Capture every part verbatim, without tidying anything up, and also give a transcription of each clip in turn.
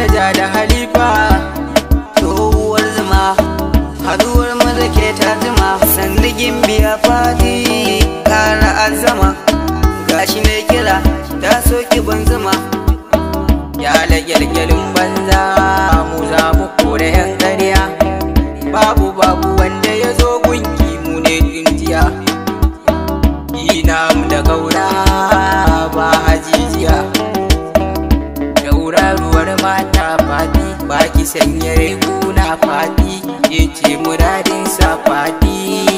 manaja da halifa tsohuwar zuma haduwar maza ke ta zuma sandigin biya fadi kara azama gashi ne kira ta soki ban zuma ya lagyalgyalin banza mu za mu kore yan ƙarya babu babu wanda ya zo gunki mu ne dinjiya ina mu da gaura ba hajijiya gauraruwar mata fadi baki sanya riguna fadi yace muradin sa fadi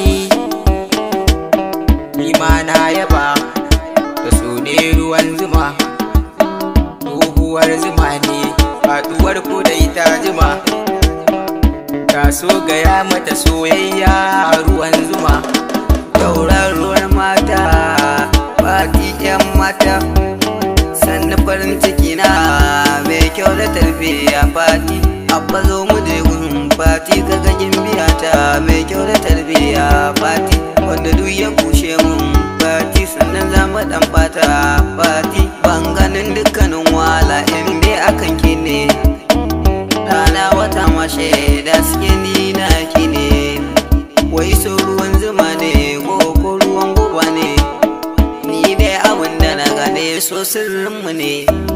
ni ma na yaba da so ne ruwan zuma tsohuwar zuma ne faduwar ko da ita zuma ta so gaya mata soyayya ruwan zuma gauraruwar mata fadi yan mata sannan farin ciki na mai kyau da tarbiyya fati abba zo mu je gun fati kaga gimbiya ta mai kyau da tarbiyya fati wanda duk ya kushe mun fati sannan za mu dan fata fati ban ganin dukkanin wala in dai akan ki ne rana wata mashe da suke ni na ki ne wai so ruwan zuma ne ko ko ruwan goba ne ni dai abin da na gane so sirrinmu ne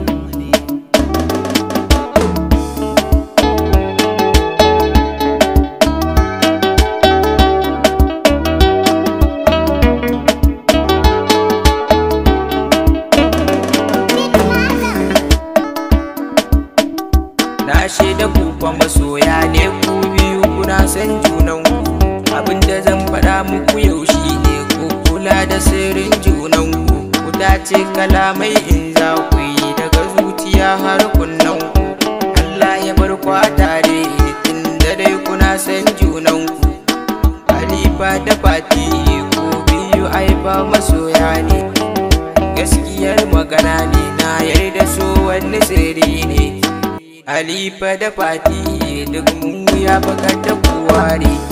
na shaida ku fa masoya ne ku biyu kuna san junan ku abinda zan faɗa muku yau shi ne ku kula da sirrin junan ku ku dace kalamai in za ku yi daga zuciya har kunnan ku Allah ya bar ku a tare tunda dai kuna san junan ku halifa da fati ku biyu ai ba masoya ne gaskiyar magana ne na yarda so wani sirri ne halifa da fati duk mu ya baka ta kuware